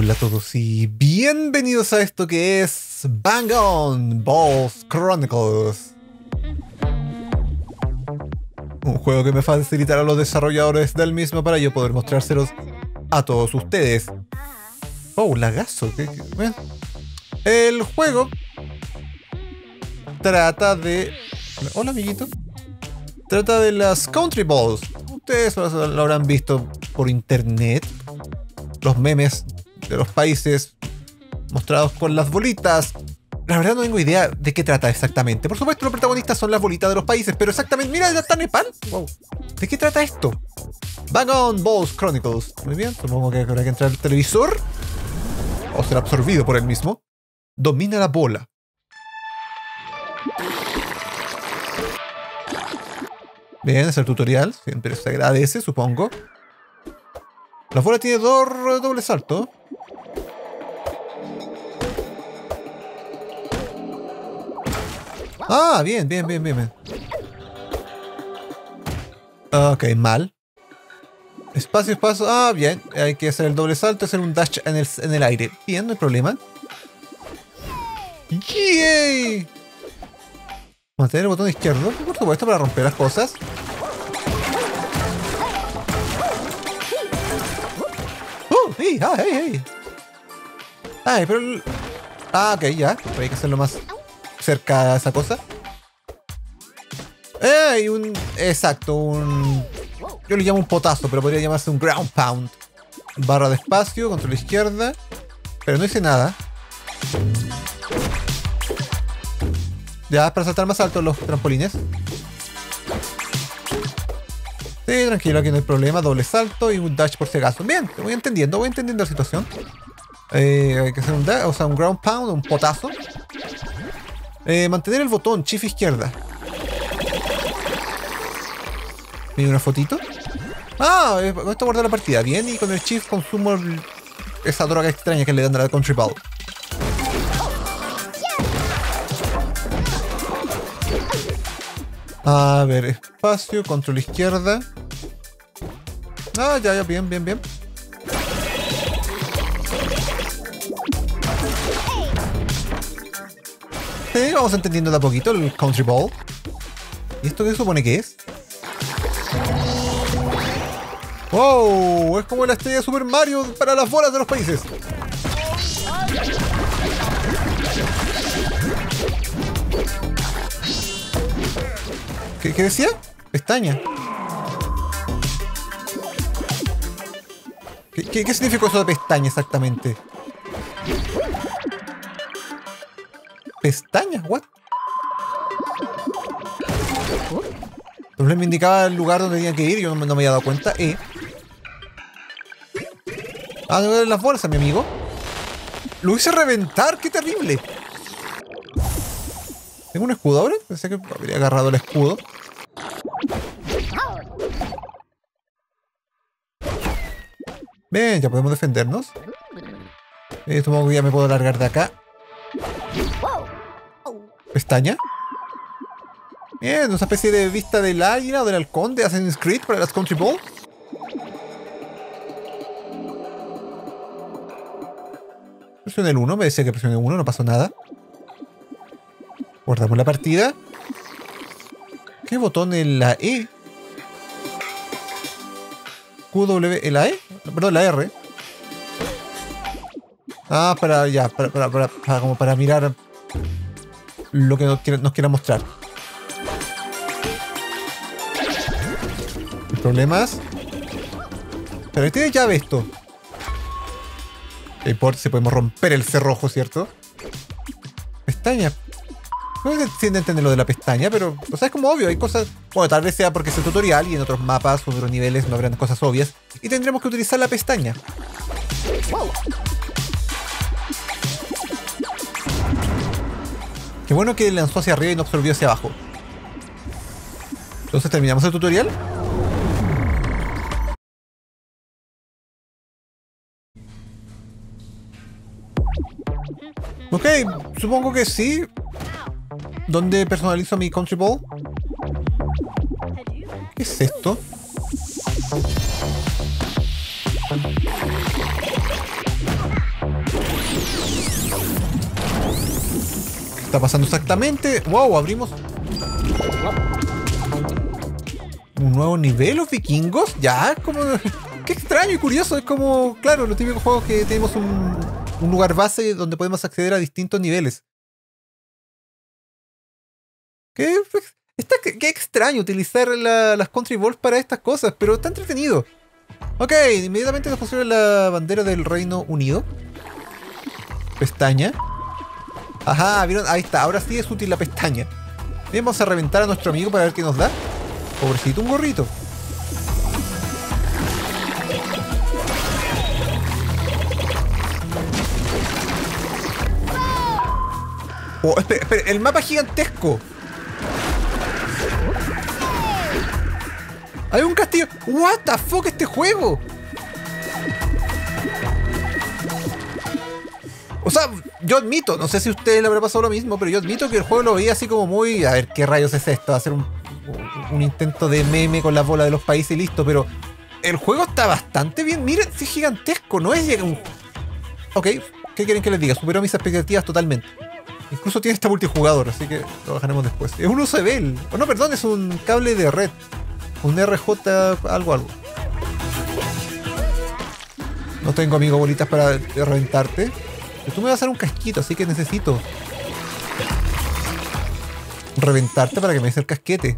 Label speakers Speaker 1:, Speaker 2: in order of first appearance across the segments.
Speaker 1: Hola a todos y bienvenidos a esto que es Bang On Balls Chronicles. Un juego que me facilitará a los desarrolladores del mismo para yo poder mostrárselos a todos ustedes. Oh, lagazo. Bueno, el juego trata de... Hola, amiguito. Trata de las Country Balls. Ustedes lo habrán visto por internet. Los memes de los países mostrados con las bolitas. La verdad no tengo idea de qué trata exactamente. Por supuesto los protagonistas son las bolitas de los países, pero exactamente... ¡Mira, ya está Nepal! Wow. ¿De qué trata esto? Bang On Balls Chronicles. Muy bien, supongo que habrá que entrar al televisor o ser absorbido por él mismo. Domina la bola. Bien, es el tutorial. Siempre se agradece, supongo. La bola tiene doble salto. Ah, bien. Ok, mal. Espacio. Ah, bien. Hay que hacer el doble salto, hacer un dash en el aire. Bien, no hay problema. ¡Yay! Mantener el botón izquierdo, por supuesto, para romper las cosas. ¡Hey! Ay, pero... Ah, ok, ya. Hay que hacerlo más cerca de esa cosa. Exacto, yo le llamo un potazo, pero podría llamarse un ground pound. Barra de espacio, control izquierda. Pero no hice nada. Ya, para saltar más alto los trampolines. Sí, tranquilo, aquí no hay problema. Doble salto y un dash por si acaso. Bien, voy entendiendo la situación. Hay que hacer un dash, o sea, un ground pound, un potazo. Mantener el botón, shift izquierda. Mira una fotito. Ah, esto guarda la partida. Bien, y con el shift consumo esa droga extraña que le dan a la Country Ball. A ver, espacio, control izquierda. Ah, ya, bien. Sí, vamos entendiendo de a poquito el Country Ball. ¿Y esto qué se supone que es? ¡Wow! Es como la estrella de Super Mario para las bolas de los países. ¿Qué decía? Pestaña. ¿Qué significó eso de pestaña exactamente? ¿Pestaña? ¿What? Entonces me indicaba el lugar donde tenía que ir y yo no me había dado cuenta. Ah, no ver las bolsas, mi amigo. Lo hice reventar, qué terrible. ¿Tengo un escudo ahora? Pensé que habría agarrado el escudo. Bien, ya podemos defendernos. Supongo que ya me puedo largar de acá. Pestaña. Bien, una especie de vista del águila o del halcón de Assassin's Creed para las Country Balls. Presioné el 1, me decía que presioné 1, no pasó nada. Guardamos la partida. ¿Qué botón es la E? QW, ¿la E? Perdón, la R. Ah, como para mirar lo que nos quiera mostrar. ¿Problemas? Pero tiene llave esto. No importa si podemos romper el cerrojo, ¿cierto? Pestaña. No se entiende entender lo de la pestaña, pero... O sea, es como obvio, hay cosas... Bueno, tal vez sea porque es el tutorial y en otros mapas o otros niveles no habrán cosas obvias. Y tendremos que utilizar la pestaña. Qué bueno que lanzó hacia arriba y no absorbió hacia abajo. Entonces, ¿terminamos el tutorial? Ok, supongo que sí. ¿Dónde personalizo mi Country Ball? ¿Qué es esto? está pasando exactamente? ¡Wow! Abrimos un nuevo nivel, los vikingos. Ya, como... Qué extraño y curioso. Es como, claro, los típicos juegos que tenemos un lugar base donde podemos acceder a distintos niveles. Qué extraño utilizar las Country Balls para estas cosas, pero está entretenido. Ok, inmediatamente nos pusieron la bandera del Reino Unido. Pestaña. Ajá, ¿vieron? Ahí está, ahora sí es útil la pestaña. Bien, vamos a reventar a nuestro amigo para ver qué nos da. Pobrecito, un gorrito. Oh, espera, el mapa es gigantesco. Hay un castillo. What the fuck, este juego. O sea, yo admito, no sé si a ustedes le habrá pasado lo mismo, pero yo admito que el juego lo veía así como muy... A ver, ¿qué rayos es esto? Hacer un intento de meme con las bolas de los países y listo, pero... El juego está bastante bien. Miren, sí es gigantesco, no es un... Ok, ¿qué quieren que les diga? Superó mis expectativas totalmente. Incluso tiene este multijugador, así que lo bajaremos después. Es un USB. Oh, no, perdón, es un cable de red. Un RJ, algo. No tengo, amigo, bolitas para reventarte. Pero tú me vas a hacer un casquito, así que necesito reventarte para que me des el casquete.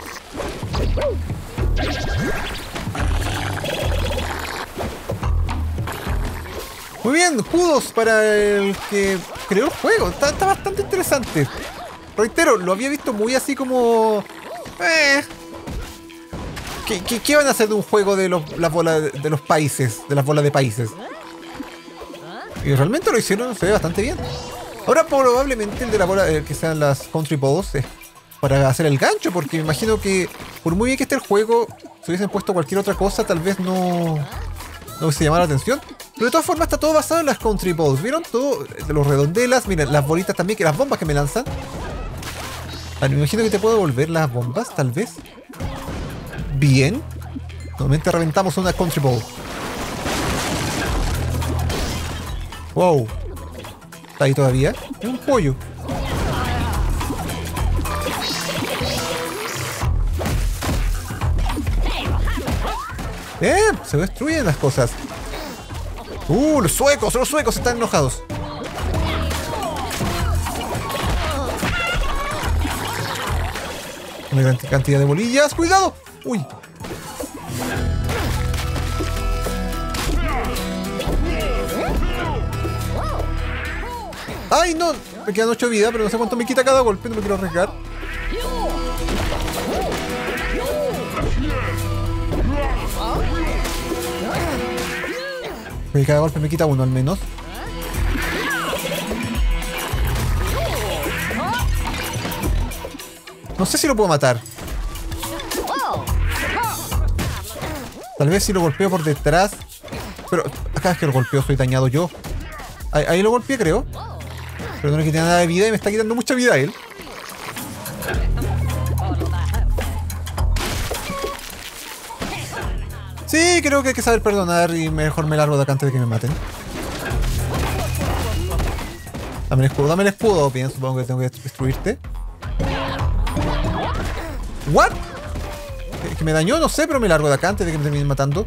Speaker 1: Muy bien, kudos para el que creó el juego. Está bastante interesante. Reitero, lo había visto muy así como... ¿Qué van a hacer de un juego de las bolas de los países? De las bolas de países. Y realmente lo hicieron, se ve bastante bien. Ahora probablemente el de la bola, que sean las Country Balls, es para hacer el gancho, porque me imagino que por muy bien que esté el juego, si hubiesen puesto cualquier otra cosa, tal vez no se llamara la atención. Pero de todas formas está todo basado en las Country Balls. ¿Vieron? Todo, de los redondelas, miren, las bolitas también, que las bombas que me lanzan. Me imagino que te puedo devolver las bombas, tal vez. Bien. Nuevamente reventamos una Country Ball. Wow. ¿Está ahí todavía? Es un pollo. Se destruyen las cosas. Los suecos están enojados. Una gran cantidad de bolillas. ¡Cuidado! ¡Uy! ¡Ay, no! Me quedan 8 vidas, pero no sé cuánto me quita cada golpe. No me quiero arriesgar. Porque cada golpe me quita 1 al menos. No sé si lo puedo matar. Tal vez si lo golpeo por detrás. Pero acá es que lo golpeo, soy dañado yo. Ahí lo golpeé, creo. Pero no le quité nada de vida y me está quitando mucha vida a él. Sí, creo que hay que saber perdonar y mejor me largo de acá antes de que me maten. Dame el escudo. Bien, supongo que tengo que destruirte. ¿What? ¿Que me dañó? No sé, pero me largo de acá antes de que me terminen matando.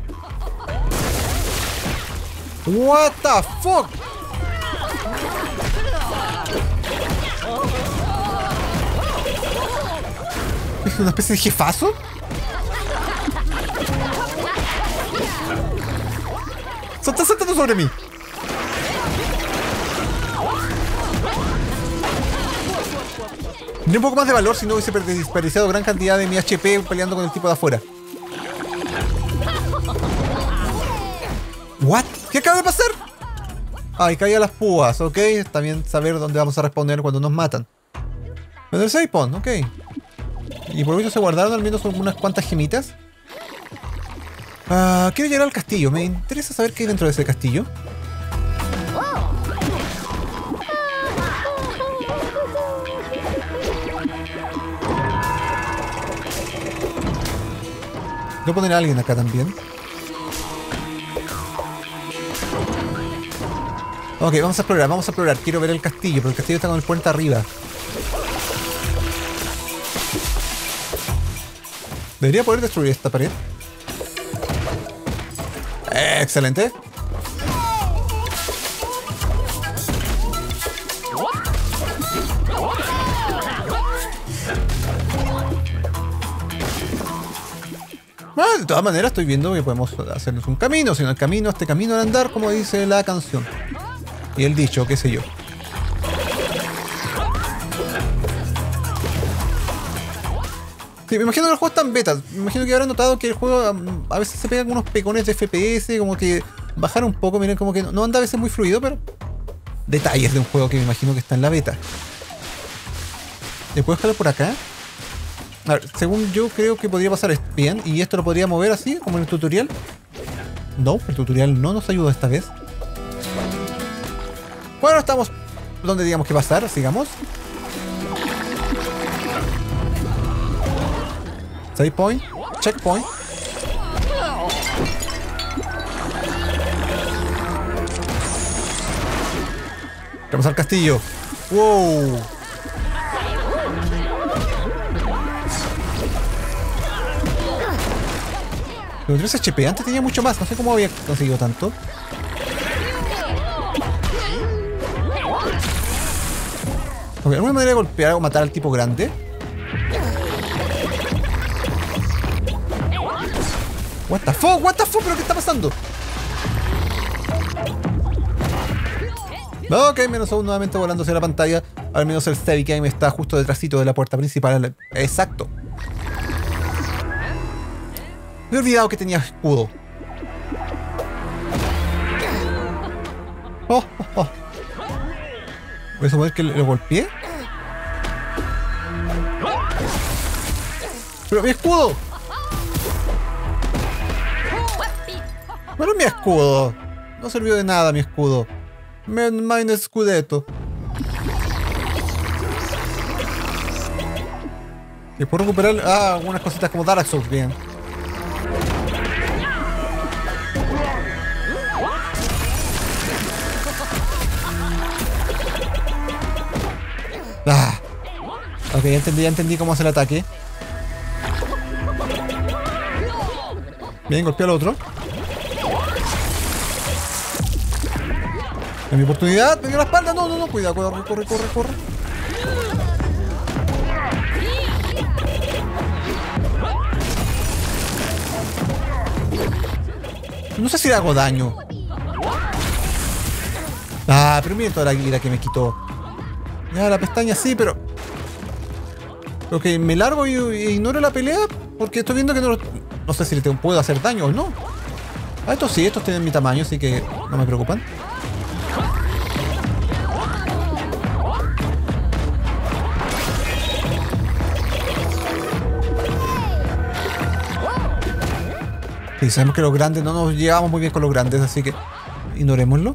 Speaker 1: What the fuck? ¿Es una especie de jefazo? Está saltando sobre mí. Ni un poco más de valor si no hubiese desperdiciado gran cantidad de mi HP peleando con el tipo de afuera. ¿What? ¿Qué acaba de pasar? Ay, caí a las púas, ok. Está bien saber dónde vamos a responder cuando nos matan. Pero el save point, ok. Y por lo menos se guardaron al menos unas cuantas gemitas. Quiero llegar al castillo. Me interesa saber qué hay dentro de ese castillo. Voy a poner a alguien acá también. Ok, vamos a explorar. Quiero ver el castillo, pero el castillo está con el puente arriba. Debería poder destruir esta pared. Excelente. Bueno, de todas maneras estoy viendo que podemos hacernos un camino, sino el camino, este camino al andar, como dice la canción. Y el dicho, qué sé yo. Sí, me imagino que el juego está en beta. Me imagino que habrán notado que el juego a veces se pega con unos pecones de FPS, como que bajar un poco, miren, como que no anda a veces muy fluido, pero detalles de un juego que me imagino que está en la beta. ¿Le puedo escalar por acá? A ver, según yo creo que podría pasar bien, y esto lo podría mover así, como en el tutorial. No, el tutorial no nos ayuda esta vez. Bueno, estamos donde digamos que pasar, sigamos. Save point, checkpoint. Vamos al castillo. Wow. Los 3 HP, antes tenía mucho más, no sé cómo había conseguido tanto. Ok, ¿alguna manera de golpear o matar al tipo grande? What the fuck, ¿pero qué está pasando? Ok, menos aún nuevamente volando hacia la pantalla. Al menos el Steady Game está justo detrásito de la puerta principal. Exacto. Me he olvidado que tenía escudo. ¿Voy a suponer que lo golpeé? ¡Pero mi escudo! Pero mi escudo. No sirvió de nada mi escudo. Mine escudeto. Y puedo recuperar algunas cositas como Dark Souls, bien. Ok, ya entendí cómo hacer el ataque. Bien, golpeé al otro. En mi oportunidad, me dio la espalda. No, cuidado, corre. No sé si le hago daño. Pero miren toda la vida que me quitó. Ya, la pestaña sí, pero... Ok, me largo y ignoro la pelea porque estoy viendo que no sé si le puedo hacer daño o no. Estos sí, estos tienen mi tamaño, así que no me preocupan. Sí, sabemos que los grandes no nos llevamos muy bien con los grandes, así que ignorémoslo.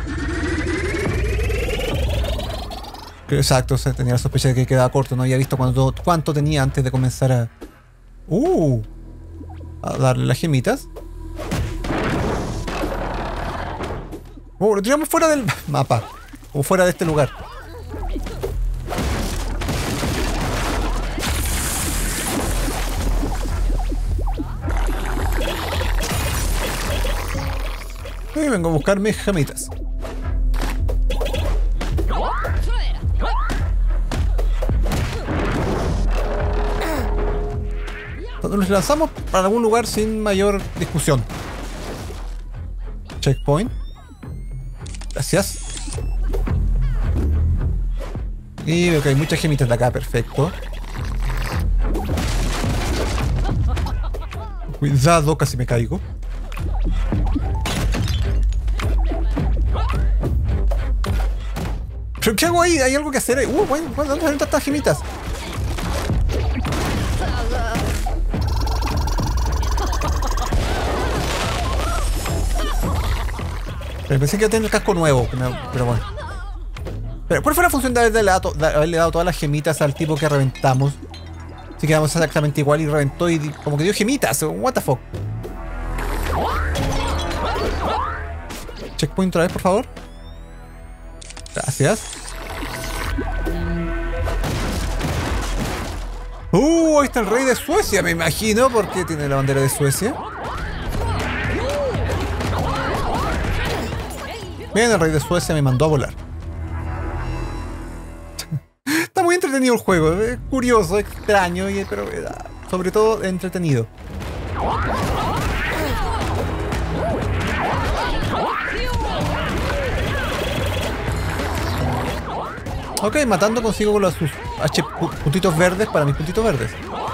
Speaker 1: Exacto, o sea, tenía la sospecha de que quedaba corto. No había visto cuánto tenía antes de comenzar a darle las gemitas. Lo tiramos fuera del mapa. O fuera de este lugar. Y vengo a buscar mis gemitas. Nos lanzamos para algún lugar sin mayor discusión. Checkpoint. Gracias. Y veo que hay muchas gemitas de acá, perfecto. Cuidado, casi me caigo. ¿Pero qué hago ahí? ¿Hay algo que hacer ahí? ¿Dónde salen tantas gemitas? Pensé que iba a tener el casco nuevo, pero bueno. Pero, ¿cuál fue la función de haberle dado todas las gemitas al tipo que reventamos? Si quedamos exactamente igual y reventó y como que dio gemitas. What the fuck. Checkpoint otra vez, por favor. Gracias. Ahí está el rey de Suecia, me imagino, porque tiene la bandera de Suecia. Bien, el rey de Suecia me mandó a volar. Está muy entretenido el juego, es curioso, extraño, pero sobre todo entretenido. Ok, matando consigo con sus puntitos verdes para mis puntitos verdes.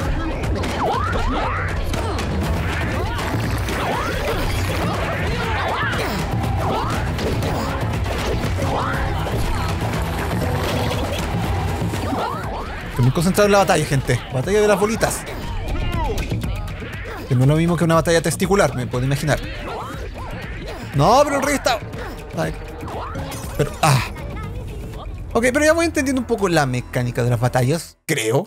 Speaker 1: Estoy muy concentrado en la batalla, gente. Batalla de las bolitas. Que no es lo mismo que una batalla testicular, me puedo imaginar. No, pero el rey está... Ay. Pero... Ok, pero ya voy entendiendo un poco la mecánica de las batallas, creo.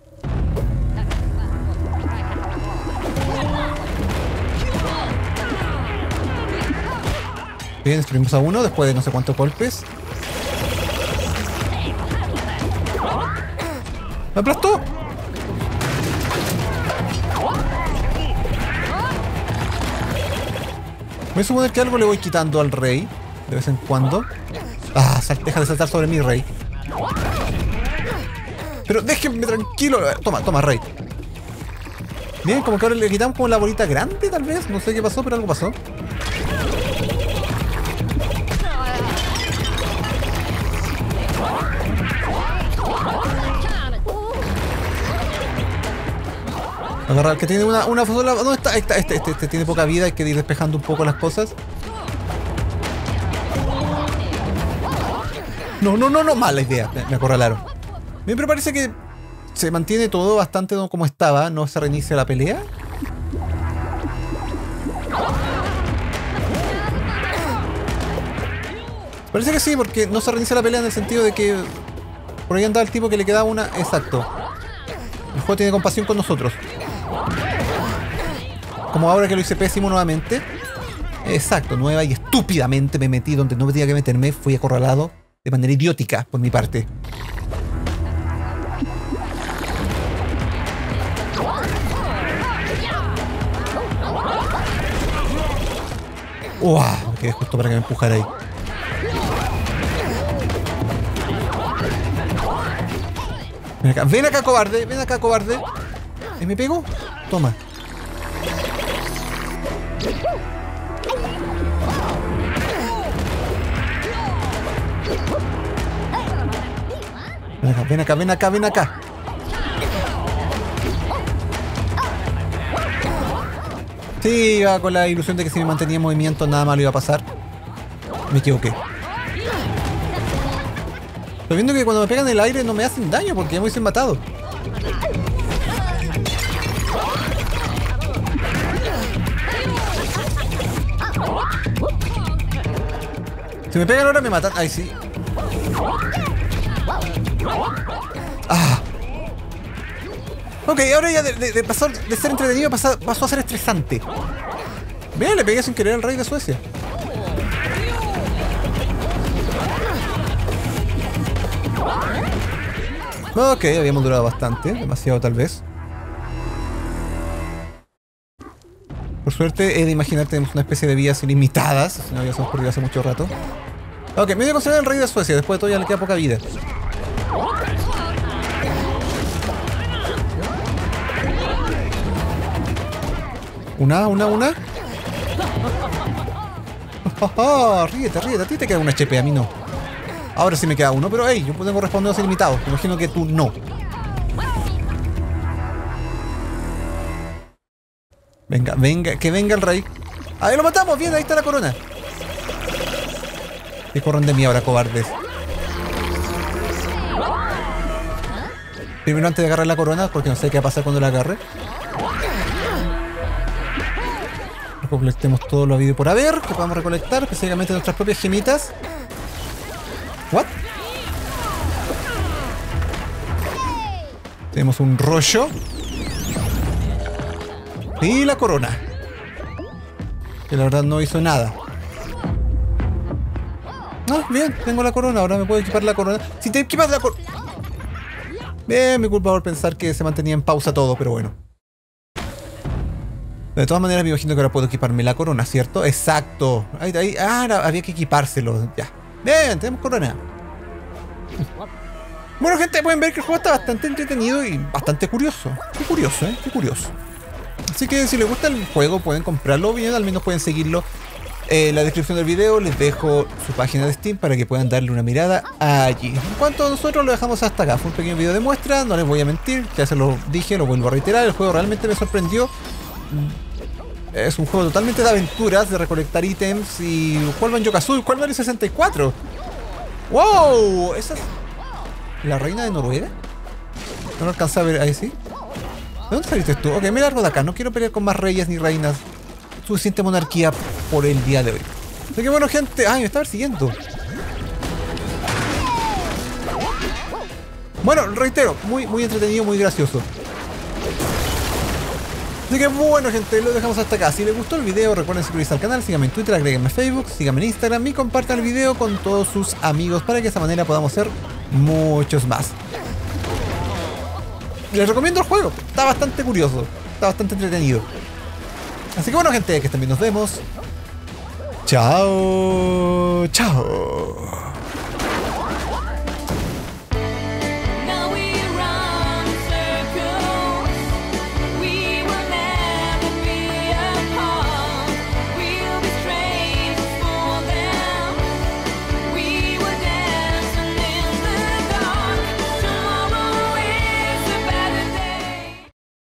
Speaker 1: Bien, destruimos a uno después de no sé cuántos golpes. ¡Me aplastó! Voy a suponer que algo le voy quitando al rey de vez en cuando. Deja de saltar sobre mí, rey. Pero déjenme tranquilo. Toma, rey. Bien, como que ahora le quitamos como la bolita grande, tal vez. No sé qué pasó, pero algo pasó. Agarrar, que tiene una sola... ¿Dónde está? Este tiene poca vida, hay que ir despejando un poco las cosas. No, mala idea, me acorralaron. Bien, pero parece que se mantiene todo bastante como estaba, no se reinicia la pelea. Parece que sí, porque no se reinicia la pelea en el sentido de que por ahí andaba el tipo que le quedaba una... Exacto. El juego tiene compasión con nosotros. Como ahora que lo hice pésimo nuevamente. Exacto, nueva y estúpidamente me metí donde no tenía que meterme. Fui acorralado de manera idiótica por mi parte. ¡Wow! Me quedé justo para que me empujara ahí. Ven acá, cobarde. Ven acá, cobarde. ¿Me pego? Toma. Ven acá. Sí, iba con la ilusión de que si me mantenía en movimiento nada malo iba a pasar. Me equivoqué. Estoy viendo que cuando me pegan en el aire no me hacen daño porque ya me hubiesen matado. Si me pegan ahora me matan. Ay, sí. Ok, ahora ya pasó de ser entretenido pasó a ser estresante. Mira, le pegué sin querer al rey de Suecia. Ok, habíamos durado bastante, demasiado tal vez. Por suerte, he de imaginar tenemos una especie de vías ilimitadas, si no ya se nos perdido hace mucho rato. Ok, me voy a considerar el rey de Suecia, después de todo ya le queda poca vida. Una. Ríete, a ti te queda un HP, a mí no. Ahora sí me queda uno, pero hey, yo tengo respondidos ilimitados. Me imagino que tú no. Venga, que venga el rey. ¡Ahí lo matamos! Bien, ahí está la corona. Que corran de mí ahora, cobardes. Primero, antes de agarrar la corona, porque no sé qué va a pasar cuando la agarre. Recolectemos todo lo habido por haber, que podamos recolectar, específicamente nuestras propias gemitas. ¿What? Tenemos un rollo. Y la corona. Que la verdad no hizo nada. Bien, tengo la corona, ahora me puedo equipar la corona. Si te equipas la corona... Bien, mi culpa por pensar que se mantenía en pausa todo, pero bueno. De todas maneras, me imagino que ahora puedo equiparme la corona, ¿cierto? Exacto. Había que equipárselo. Ya. Bien, tenemos corona. Bueno, gente, pueden ver que el juego está bastante entretenido y bastante curioso. Qué curioso, ¿eh? Qué curioso. Así que si les gusta el juego, pueden comprarlo bien, al menos pueden seguirlo. En la descripción del video les dejo su página de Steam para que puedan darle una mirada allí. En cuanto a nosotros, lo dejamos hasta acá. Fue un pequeño video de muestra, no les voy a mentir, ya se lo dije, lo vuelvo a reiterar. El juego realmente me sorprendió. Es un juego totalmente de aventuras, de recolectar ítems y... ¿Cuál Banjo-Kazooie? ¿Cuál Mario 64? ¡Wow! ¿Esa es la reina de Noruega? No lo alcanzé a ver ahí, ¿sí? ¿De dónde saliste tú? Ok, me largo de acá. No quiero pelear con más reyes ni reinas. Suficiente monarquía por el día de hoy. Así que bueno, gente. Ay, me estaba persiguiendo. Bueno, reitero, muy entretenido, muy gracioso. Así que bueno, gente, lo dejamos hasta acá. Si les gustó el video, recuerden suscribirse al canal, síganme en Twitter, agréguenme a Facebook, síganme en Instagram y compartan el video con todos sus amigos para que de esa manera podamos ser muchos más. Les recomiendo el juego, está bastante curioso, está bastante entretenido. Así que bueno, gente, que también nos vemos. Chao, chao.